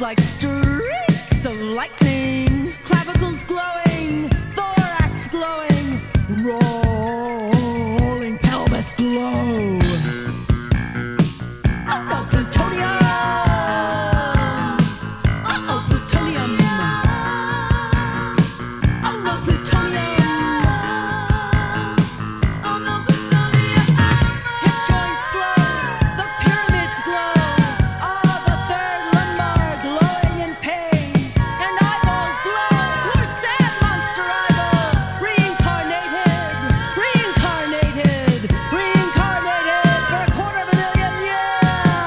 like streaks of lightning, clavicles glowing, thorax glowing, rolling pelvis glow. Oh no, plutonium! Uh-oh, plutonium! Oh no, plutonium! Oh no, plutonium! Hip joints glow, the pyramids glow, all the third lumbar glowing in pain, and eyeballs glow, poor sad monster eyeballs, reincarnated, reincarnated, reincarnated for 250,000 years.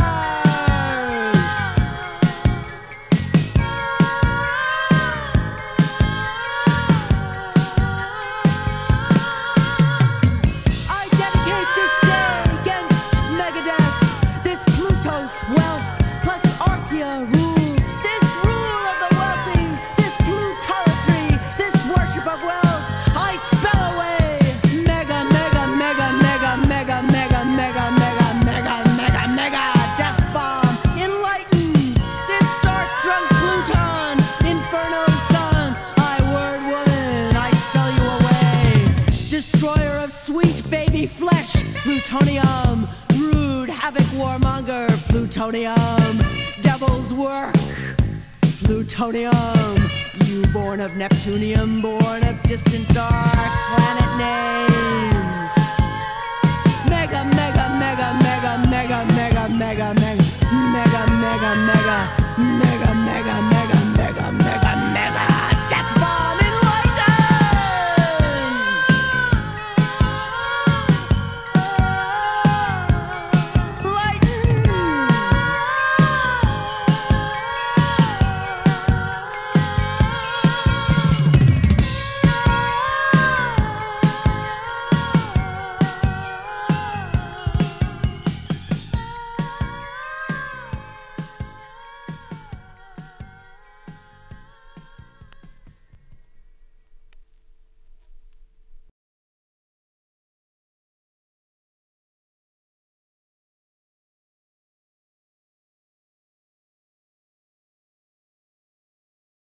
I dedicate this day against Megadeth, this Plutos wealth plus Archaea rule, this rule of the wealthy, this plutolatry, this worship of wealth. I spell away mega, mega, mega, mega, mega, mega, mega, mega, mega, mega, mega death bomb. Enlighten this dark drunk Pluton, inferno sun. I word woman, I spell you away. Destroyer of sweet baby flesh, plutonium. Rude havoc warmonger, plutonium. Devil's work, plutonium. You born of Neptunium, born of distant dark planet names. Mega, mega, mega, mega, mega, mega, mega, mega, mega, mega, mega, mega, mega, mega, mega, mega.